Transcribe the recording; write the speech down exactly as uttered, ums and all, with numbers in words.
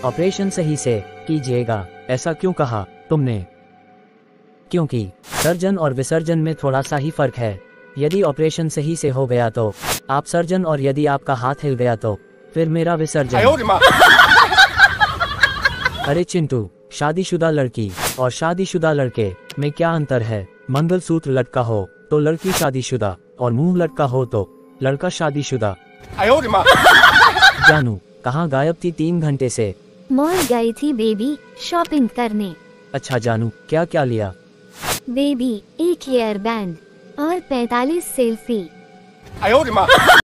Operation सही से कीजिएगा। ऐसा क्यों कहा तुमने? क्योंकि सर्जन और विसर्जन में थोड़ा सा ही फर्क है। यदि ऑपरेशन सही से हो गया तो आप सर्जन, और यदि आपका हाथ हिल गया तो फिर मेरा विसर्जन। अरे चिंटू, शादीशुदा लड़की और शादीशुदा लड़के में क्या अंतर है? मंगलसूत्र लटका हो तो लड़की शादीशुदा, और मुंह लटका हो तो लड़का शादीशुदा। जानू कहाँ गायब थी तीन घंटे से? मॉल गई थी बेबी, शॉपिंग करने। अच्छा जानू, क्या क्या लिया? बेबी, एक हेयर बैंड और पैंतालीस सेल्फी।